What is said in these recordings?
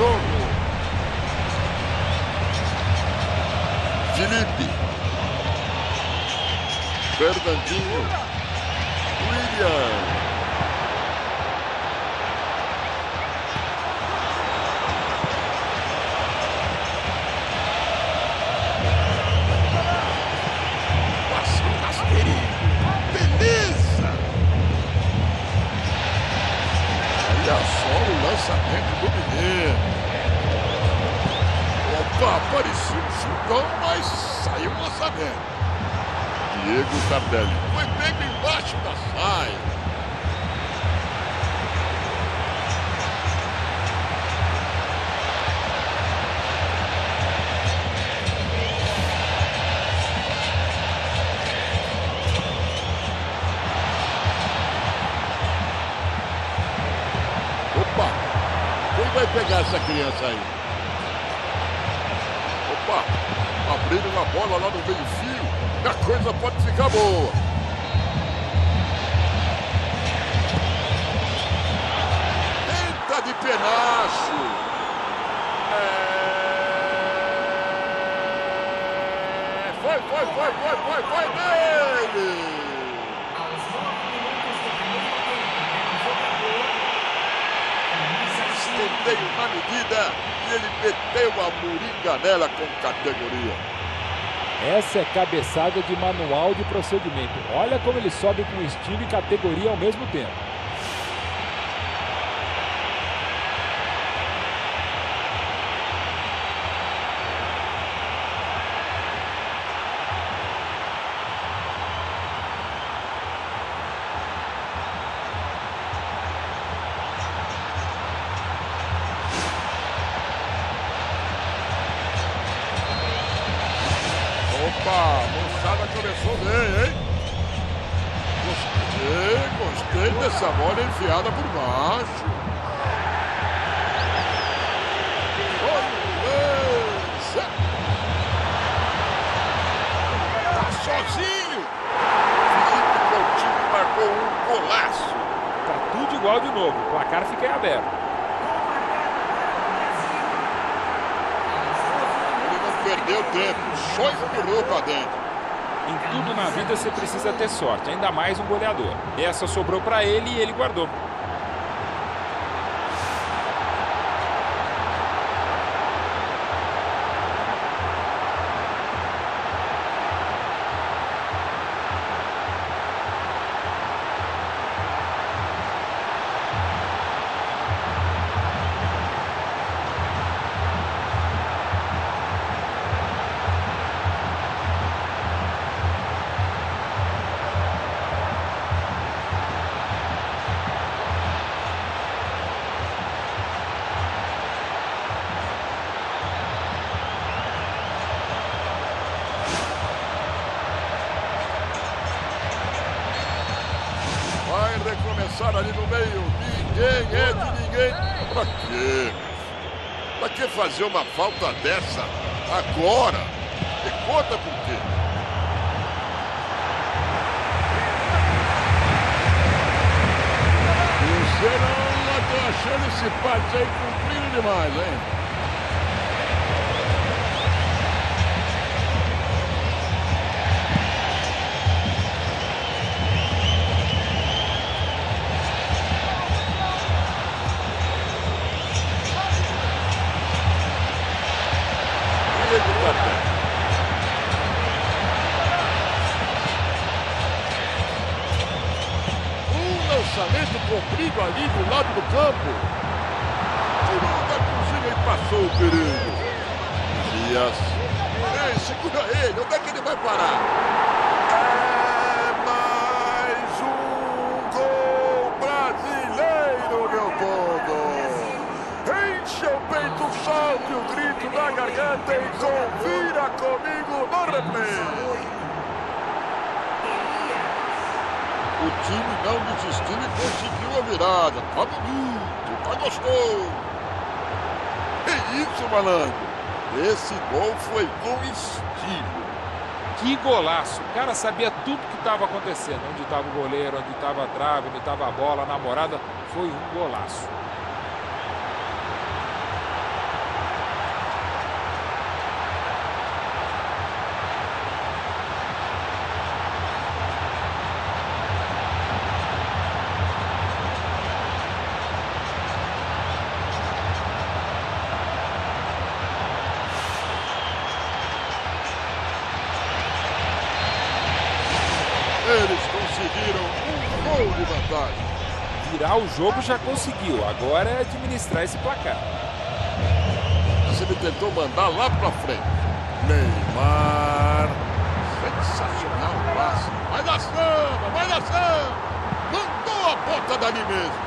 jogo. Felipe. Fernandinho. William. Olha só o lançamento do menino. Opa, parecia um chutão, mas saiu o lançamento. Diego Tardelli foi pego embaixo da saia. Vai pegar essa criança aí. Opa, abriram a bola lá no meio-fio. A coisa pode ficar boa. Tenta de penacho. Foi nele. Escanteio na medida e ele meteu a moringa nela com categoria. Essa é cabeçada de manual de procedimento. Olha como ele sobe com estilo e categoria ao mesmo tempo. Opa, a moçada começou bem, hein? Gostei dessa bola enfiada por baixo. Olha, tá sozinho. Felipe Coutinho marcou um golaço. Tá tudo igual de novo, o placar fica em aberto. Perdeu tempo, só empurrou pra dentro. Em tudo na vida você precisa ter sorte, ainda mais um goleador. Essa sobrou pra ele e ele guardou. Recomeçar ali no meio, ninguém é de ninguém. Pra quê? Pra que fazer uma falta dessa agora? Me conta por quê. Você não tá achando esse passe aí cumprido demais, hein? Lançamento comprido ali do lado do campo. Tirou da cozinha e passou o perigo. Dias. Ei, segura ele. Onde é que ele vai parar? É mais um gol brasileiro, meu povo. Enche o peito, solte o grito da garganta e confira comigo no replay. O time não desistiu e conseguiu a virada. Tá bonito, tá gostoso. Que isso, malandro? Esse gol foi com estilo. Que golaço! O cara sabia tudo que estava acontecendo. Onde estava o goleiro, onde estava a trave, onde estava a bola, a namorada. Foi um golaço. vantagem. Virar o jogo já conseguiu, agora é administrar esse placar. Ele tentou mandar lá pra frente. Neymar. Sensacional o passe. Vai dar samba, vai dar samba. Mandou a bota dali mesmo.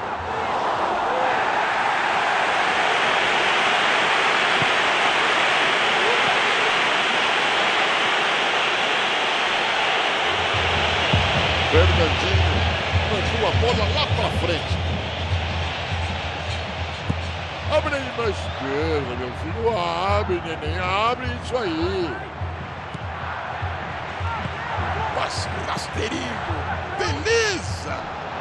Fernandinho mandou a bola lá pra frente. Abre aí na esquerda, meu filho. Abre, neném. Abre isso aí. Passe rasteirinho. Beleza.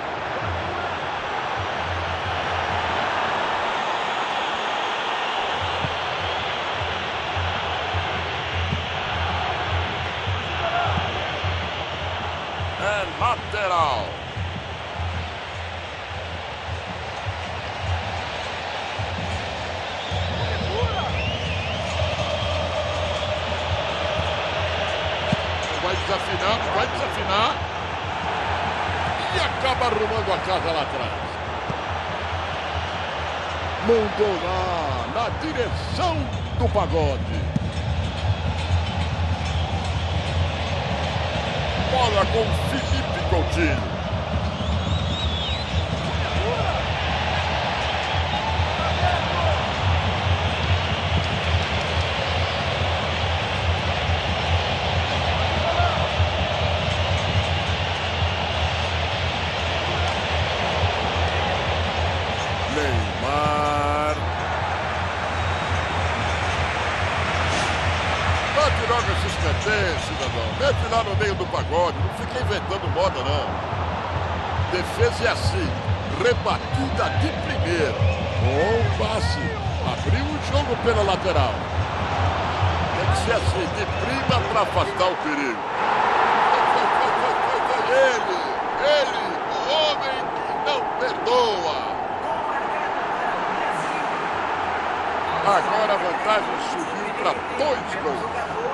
É lateral. Vai desafinar. E acaba arrumando a casa lá atrás. Mandou lá, na direção do pagode. Bola com Felipe Coutinho. Neymar. Bate logo esses petês, cidadão. Mete lá no meio do pagode. Não fica inventando moda, não. Defesa é assim. Rebatida de primeira. Bom passe. Abriu o jogo pela lateral. Tem que ser assim, de prima para afastar o perigo. Foi ele, o homem que não perdoa. Agora a vantagem subiu para 2 gols.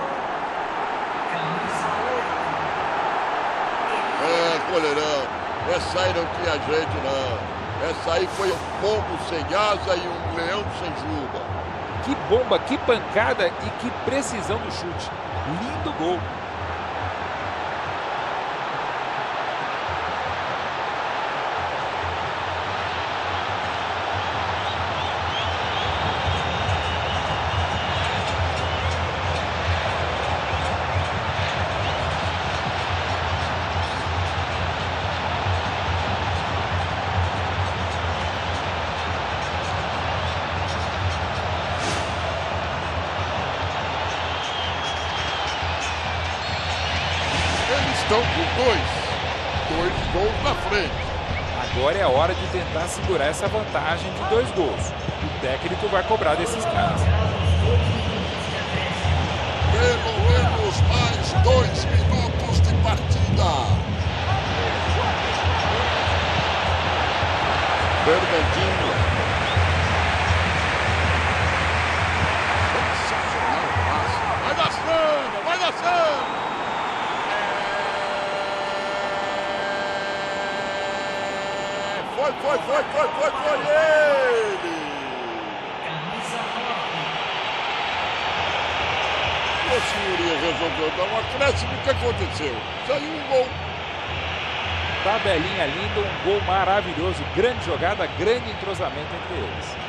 Goleirão, essa aí não tinha jeito não. Essa aí foi um pombo sem asa e um leão sem juba. Que bomba, que pancada e que precisão do chute. Lindo gol. Estão com 2 gols na frente. Agora é a hora de tentar segurar essa vantagem de 2 gols. O técnico vai cobrar desses caras. Pelo menos mais 2 minutos de partida. Fernandinho. Sensacional passe. Vai dar samba, vai dar samba. Foi ele! E a senhoria resolveu dar um acréscimo. O que aconteceu? Saiu um gol. Tabelinha linda, um gol maravilhoso. Grande jogada, grande entrosamento entre eles.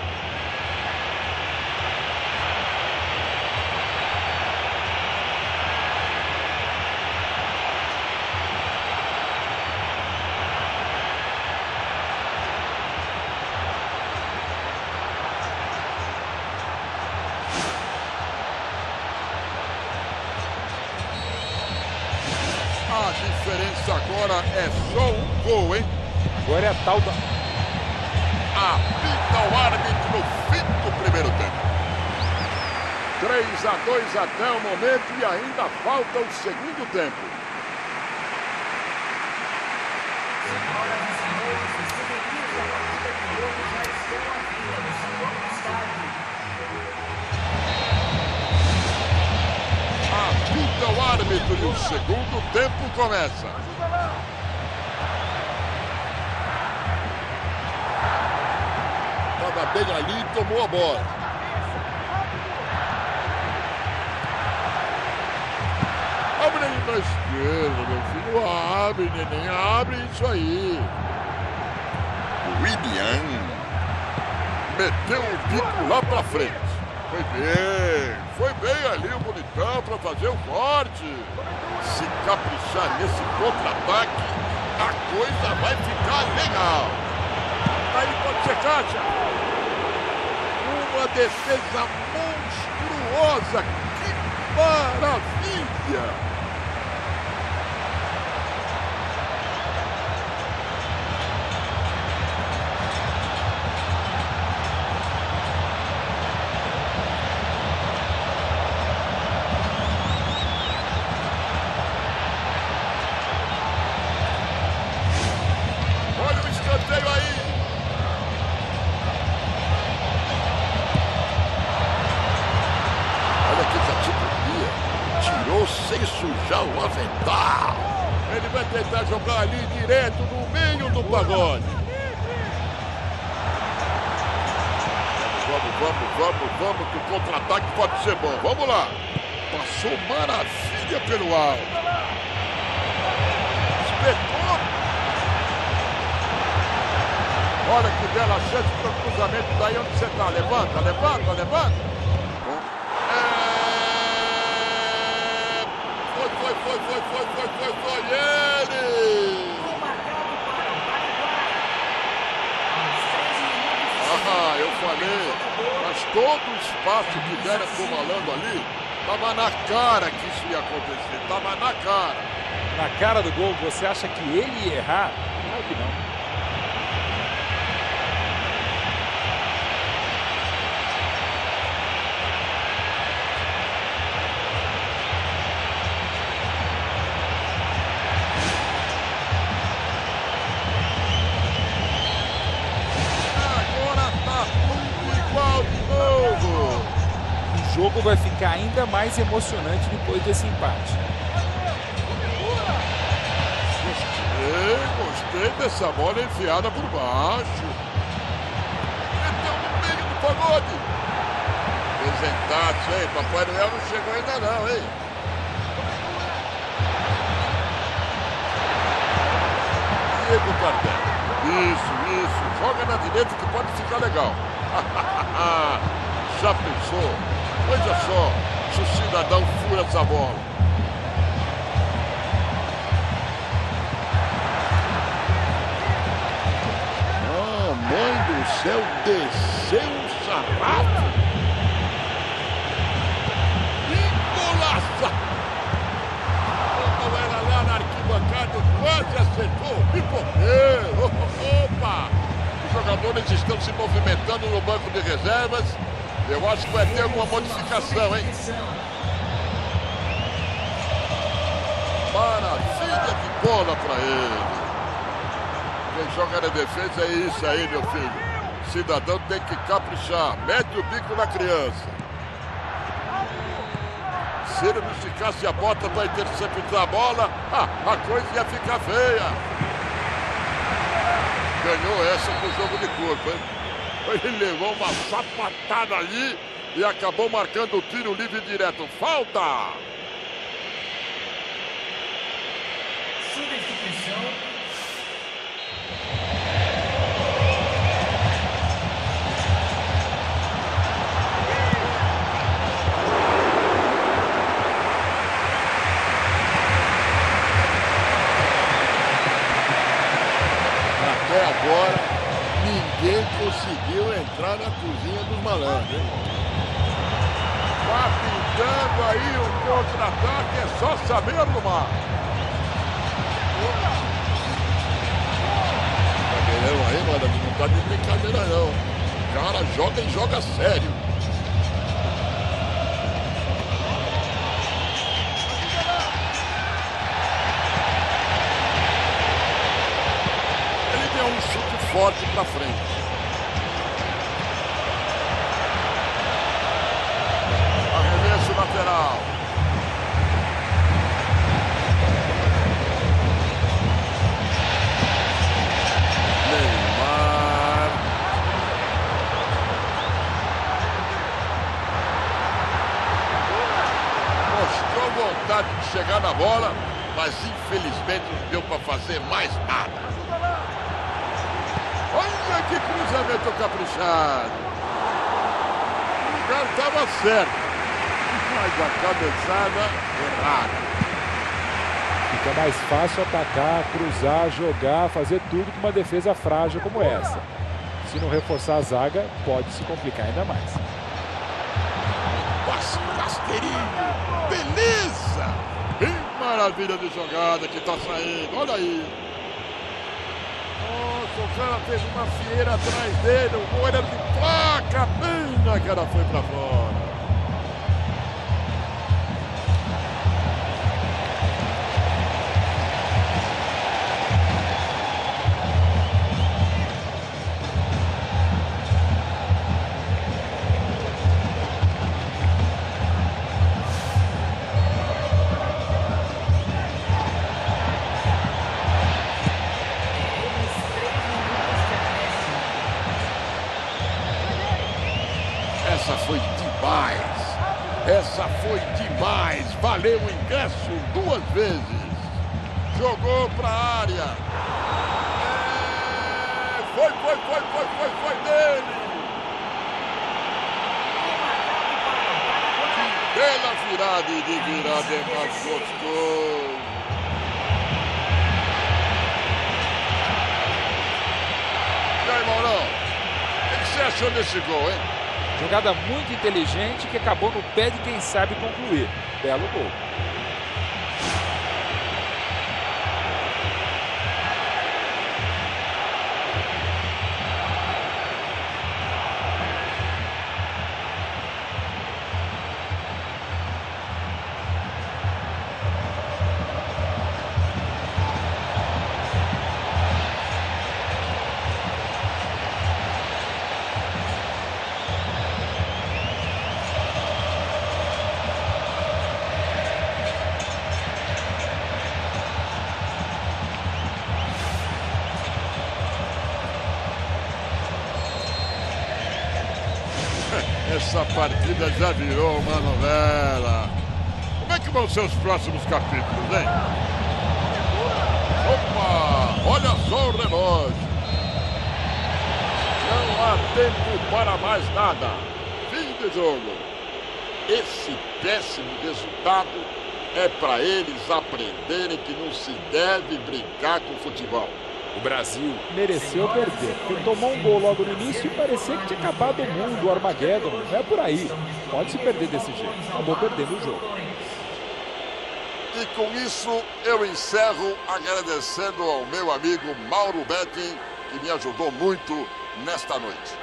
A diferença agora é só um gol, hein? Agora é a tal da... Apita o árbitro no fim do primeiro tempo. 3-2 até o momento e ainda falta o segundo tempo. Apita o árbitro e o segundo tempo começa. estava bem ali e tomou a bola. Abre ele na esquerda, meu filho. Abre, neném. Abre isso aí. William meteu o bico lá pra frente. Foi bem ali o bonitão para fazer o forte. Se caprichar nesse contra-ataque, a coisa vai ficar legal. Aí pode ser caixa. Uma defesa monstruosa. Que maravilha! Sem sujar o avental. Ele vai tentar jogar ali direto no meio do pagode. Vamos, que o contra-ataque pode ser bom. Vamos lá. Passou maravilha pelo alto. Espetou. Olha que bela chance para o cruzamento daí onde você está. Levanta. Foi ele! Eu falei, mas todo o espaço que deram pro Malandro ali, tava na cara que isso ia acontecer, tava na cara. Na cara do gol, você acha que ele ia errar? Claro que não. O jogo vai ficar ainda mais emocionante depois desse empate. Gostei dessa bola enfiada por baixo. Meteu no meio do pagode. Presentados, hein? Papai Noel não chegou ainda não, hein? Diego Tardelli. Isso. Joga na direita que pode ficar legal. Já pensou? Veja só, se o cidadão fura essa bola. Mãe do céu, desceu o sarrafo. Engolaça! Quando era lá na arquibancada, quase acertou. Pipoqueiro! Opa! Os jogadores estão se movimentando no banco de reservas. Eu acho que vai ter alguma modificação, hein? Maravilha de bola para ele. Quem joga na defesa é isso aí, meu filho. Cidadão tem que caprichar. Mete o bico na criança. Se ele não esticasse a bota para interceptar a bola, a coisa ia ficar feia. Ganhou essa com o jogo de corpo, hein? Ele levou uma sapatada ali e acabou marcando o tiro livre direto. Falta! Substituição. Até agora, ninguém conseguiu entrar na cozinha dos malandros, hein? Tá pintando aí um contra-ataque, é só saber arrumar. Zagueirão aí, mano, não tá de brincadeira não. O cara joga e joga sério. Ele deu um chute forte pra frente. Arremesso lateral. Neymar. na bola, mas infelizmente não deu para fazer mais nada. Olha que cruzamento caprichado. O lugar estava certo, mas a cabeçada errada. Fica mais fácil atacar, cruzar, jogar, fazer tudo com uma defesa frágil como essa. Se não reforçar a zaga, pode se complicar ainda mais. Passe rasteirinho, beleza! Que maravilha de jogada que tá saindo, olha aí. Nossa, o cara fez uma fieira atrás dele, o gol era de placa, pena que ela foi pra fora. Essa foi demais. Essa foi demais. Valeu o ingresso 2 vezes. Jogou pra área. Foi dele. Que bela virada, e de virada é mais gostoso. E aí, Maurão? O que você achou desse gol, hein? Jogada muito inteligente que acabou no pé de quem sabe concluir. Belo gol. Essa partida já virou uma novela. Como é que vão ser os próximos capítulos, hein? Opa! Olha só o relógio. Não há tempo para mais nada. Fim de jogo. Esse péssimo resultado é para eles aprenderem que não se deve brincar com futebol. O Brasil mereceu perder, porque tomou um gol logo no início e parecia que tinha acabado o mundo, o Armageddon. Não é por aí. Pode se perder desse jeito. Acabou perdendo o jogo. E com isso eu encerro agradecendo ao meu amigo Mauro Betting, que me ajudou muito nesta noite.